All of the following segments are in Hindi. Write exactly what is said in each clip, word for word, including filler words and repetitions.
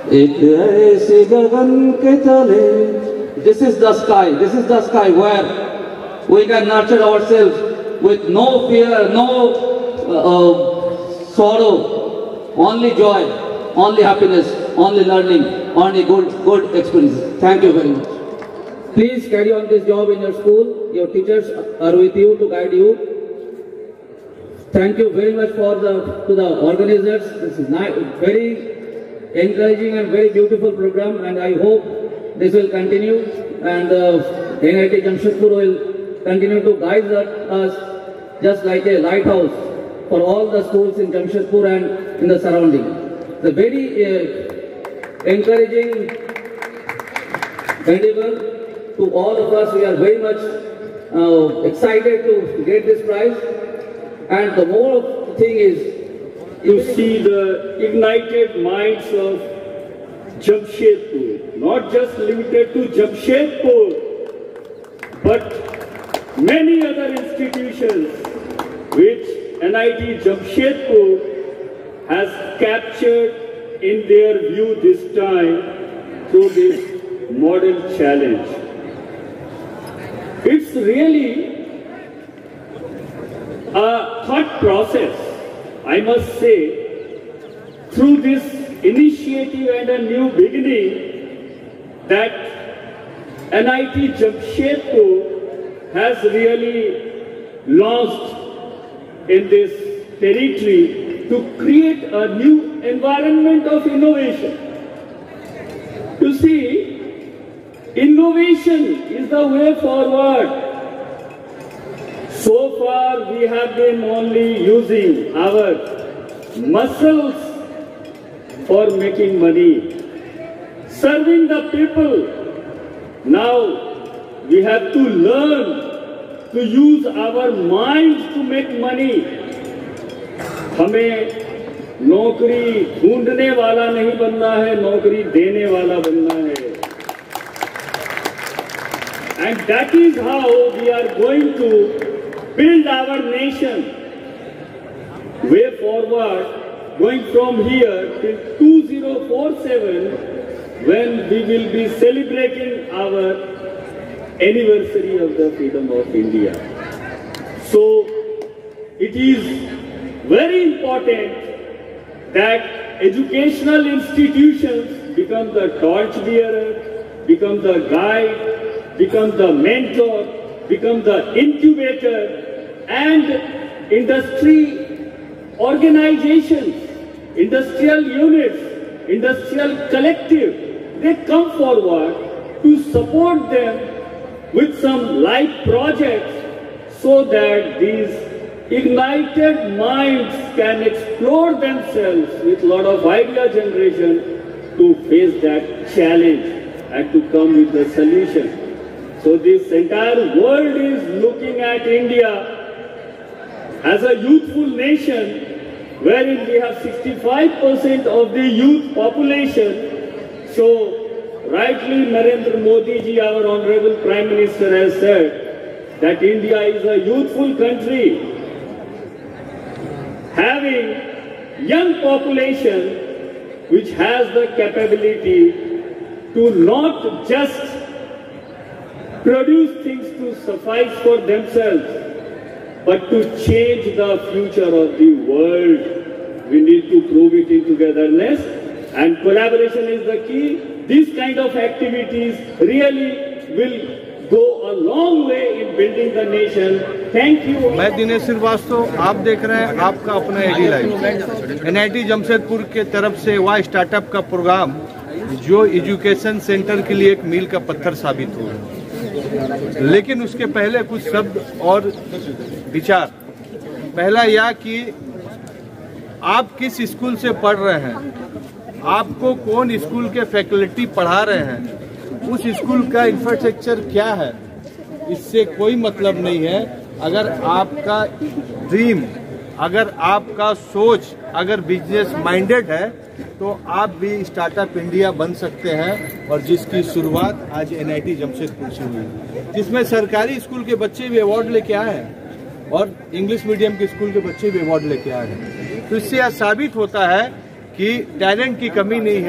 एक ऐसे गगन के तले, this is the sky, this is the sky where we can nurture ourselves with no fear, no uh, uh, sorrow, only joy, only happiness, only learning, only good, good experience. Thank you very much. Please carry on this job in your school. Your teachers are with you to guide you. Thank you very much for the to the organizers. This is nice, very encouraging and very beautiful program, and I hope this will continue, and uh, N I T Jamshedpur will continue to guide us just like a lighthouse for all the schools in Jamshedpur and in the surrounding. The very uh, encouraging endeavor to all of us. We are very much uh, excited to get this prize, and the more thing is, you see the ignited minds of Jamshedpur, not just limited to Jamshedpur, but many other institutions which N I T Jamshedpur has captured in their view this time through this model challenge. It's really a thought process, I must say, through this initiative and a new beginning, that N I T Jamshedpur has really launched in this territory to create a new environment of innovation. You see, innovation is the way forward. So far we have been only using our muscles for making money, serving the people. Now we have to learn to use our minds to make money. हमें नौकरी ढूंढने वाला नहीं बनना है, नौकरी देने वाला बनना है. And that is how we are going to build our nation. Way forward, going from here till two thousand forty-seven, when we will be celebrating our anniversary of the freedom of India. So it is very important that educational institutions become the torchbearer, become the guide, become the mentor, become the incubator, and industry organizations, industrial units, industrial collective, they come forward to support them with some live projects so that these ignited minds can explore themselves with a lot of idea generation to face that challenge and to come with the solution. So this entire world is looking at India as a youthful nation, wherein we have sixty-five percent of the youth population. So rightly Narendra Modi ji, our Honorable Prime Minister, has said that India is a youthful country, having young population which has the capability to not just produce things to suffice for themselves, but to change the future of the world. We need to prove it in togetherness, and collaboration is the key. These kind of activities really will go a long way in building the nation. Thank you. मैं दिनेश श्रीवास्तव, आप देख रहे हैं आपका अपना AD live. N I T Jamshedpur के तरफ से हुआ स्टार्टअप का प्रोग्राम जो एजुकेशन सेंटर के लिए एक मील का पत्थर साबित हुआ। लेकिन उसके पहले कुछ शब्द और विचार। पहला यह कि आप किस स्कूल से पढ़ रहे हैं, आपको कौन स्कूल के फैकल्टी पढ़ा रहे हैं, उस स्कूल का इंफ्रास्ट्रक्चर क्या है, इससे कोई मतलब नहीं है। अगर आपका ड्रीम, अगर आपका सोच अगर बिजनेस माइंडेड है तो आप भी स्टार्टअप इंडिया बन सकते हैं, और जिसकी शुरुआत आज एन आई टी जमशेदपुर से हुई, जिसमें सरकारी स्कूल के बच्चे भी अवार्ड लेके आए हैं और इंग्लिश मीडियम के स्कूल के बच्चे भी अवार्ड लेके आए हैं। तो इससे यह साबित होता है कि टैलेंट की कमी नहीं है,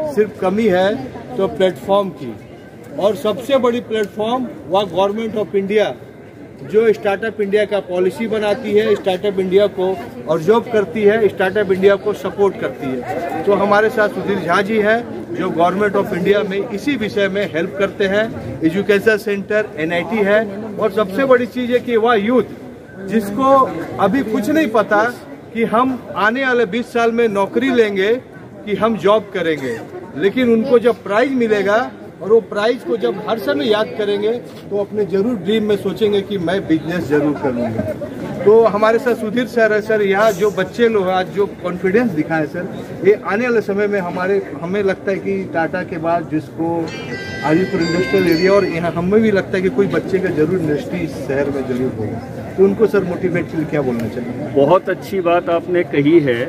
सिर्फ कमी है तो प्लेटफॉर्म की, और सबसे बड़ी प्लेटफॉर्म वह गवर्नमेंट ऑफ इंडिया जो स्टार्टअप इंडिया का पॉलिसी बनाती है, स्टार्टअप इंडिया को और जॉब करती है, स्टार्टअप इंडिया को सपोर्ट करती है। तो हमारे साथ सुधीर झा जी हैं जो गवर्नमेंट ऑफ इंडिया में इसी विषय में हेल्प करते हैं। Education centre N I T है, और सबसे बड़ी चीज़ है कि वह यूथ जिसको अभी कुछ नहीं पता कि हम आने वाले बीस साल में नौकरी लेंगे कि हम जॉब करेंगे, लेकिन उनको जब प्राइज मिलेगा और वो प्राइज को जब हर समय याद करेंगे तो अपने जरूर ड्रीम में सोचेंगे कि मैं बिजनेस जरूर करूंगा। तो हमारे साथ सुधीर सर है। सर, यहाँ जो बच्चे लोग आज जो कॉन्फिडेंस दिखाए सर, ये आने वाले समय में हमारे हमें लगता है कि टाटा के बाद जिसको आजीपुर इंडस्ट्रियल एरिया, और यहाँ हमें भी लगता है कि कोई बच्चे का जरूर इंडस्ट्री इस शहर में जरूर होगा। तो उनको सर मोटिवेट के लिए क्या बोलना चाहिए? बहुत अच्छी बात आपने कही है।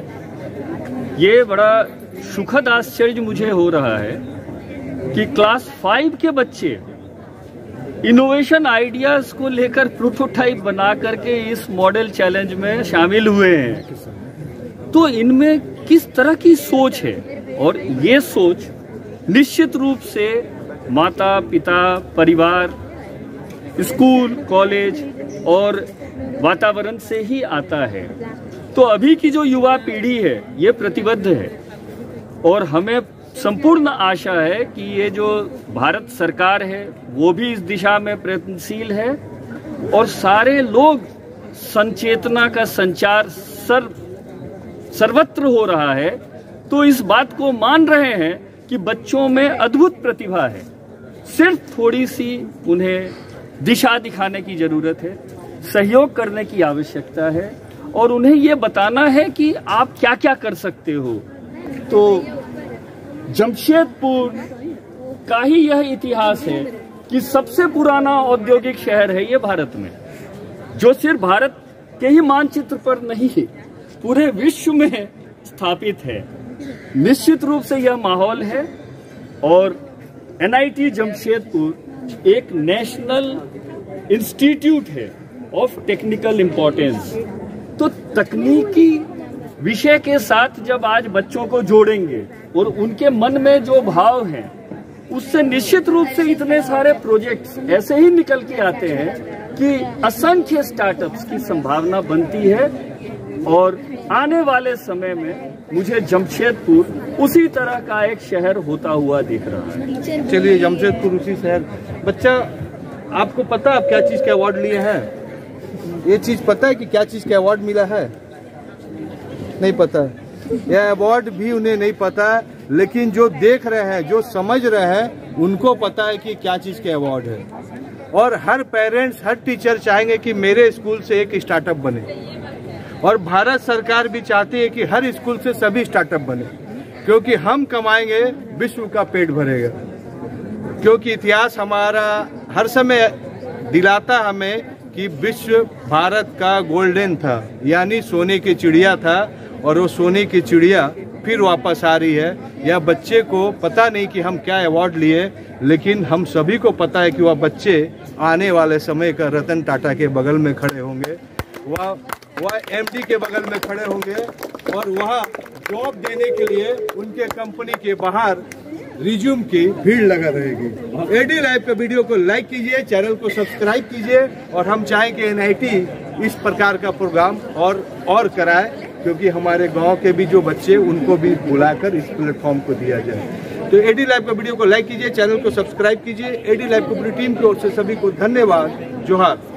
ये बड़ा सुखद आश्चर्य मुझे हो रहा है कि क्लास फाइव के बच्चे इनोवेशन आइडियाज को लेकर प्रोटोटाइप बना करके इस मॉडल चैलेंज में शामिल हुए हैं। तो इनमें किस तरह की सोच है, और ये सोच निश्चित रूप से माता पिता, परिवार, स्कूल, कॉलेज और वातावरण से ही आता है। तो अभी की जो युवा पीढ़ी है ये प्रतिबद्ध है, और हमें संपूर्ण आशा है कि ये जो भारत सरकार है वो भी इस दिशा में प्रयत्नशील है, और सारे लोग संचेतना का संचार सर्व सर्वत्र हो रहा है। तो इस बात को मान रहे हैं कि बच्चों में अद्भुत प्रतिभा है, सिर्फ थोड़ी सी उन्हें दिशा दिखाने की जरूरत है, सहयोग करने की आवश्यकता है, और उन्हें ये बताना है कि आप क्या क्या कर सकते हो। तो जमशेदपुर का ही यह इतिहास है कि सबसे पुराना औद्योगिक शहर है ये भारत में, जो सिर्फ भारत के ही मानचित्र पर नहीं है, पूरे विश्व में स्थापित है। निश्चित रूप से यह माहौल है, और एन आई टी जमशेदपुर एक नेशनल इंस्टीट्यूट है ऑफ टेक्निकल इम्पोर्टेंस। तो तकनीकी विषय के साथ जब आज बच्चों को जोड़ेंगे और उनके मन में जो भाव है उससे निश्चित रूप से इतने सारे प्रोजेक्ट्स ऐसे ही निकल के आते हैं कि असंख्य स्टार्टअप्स की संभावना बनती है। और आने वाले समय में मुझे जमशेदपुर उसी तरह का एक शहर होता हुआ दिख रहा है। चलिए, जमशेदपुर उसी शहर। बच्चा, आपको पता आप क्या चीज के अवार्ड लिए हैं? ये चीज पता है कि क्या चीज के अवार्ड मिला है? नहीं पता। यह अवार्ड भी उन्हें नहीं पता, लेकिन जो देख रहे हैं, जो समझ रहे हैं, उनको पता है कि क्या चीज के अवार्ड है। और हर पेरेंट्स, हर टीचर चाहेंगे कि मेरे स्कूल से एक स्टार्टअप बने, और भारत सरकार भी चाहती है कि हर स्कूल से सभी स्टार्टअप बने, क्योंकि हम कमाएंगे, विश्व का पेट भरेगा। क्योंकि इतिहास हमारा हर समय दिलाता हमें कि विश्व भारत का गोल्डन था, यानी सोने की चिड़िया था, और वो सोने की चिड़िया फिर वापस आ रही है। यह बच्चे को पता नहीं कि हम क्या अवार्ड लिए, लेकिन हम सभी को पता है कि वह बच्चे आने वाले समय का रतन टाटा के बगल में खड़े होंगे, वह वह एम डी के बगल में खड़े होंगे, और वह जॉब देने के लिए उनके कंपनी के बाहर रिज्यूम की भीड़ लगा रहेगी। एडी लाइव के वीडियो को लाइक कीजिए, चैनल को सब्सक्राइब कीजिए, और हम चाहें कि एन आई टी इस प्रकार का प्रोग्राम और और कराए, क्योंकि हमारे गांव के भी जो बच्चे, उनको भी बुलाकर इस प्लेटफॉर्म को दिया जाए। तो एडी लाइव के वीडियो को लाइक कीजिए, चैनल को सब्सक्राइब कीजिए। एडी लाइव की पूरी टीम की ओर से सभी को धन्यवाद। जोहार।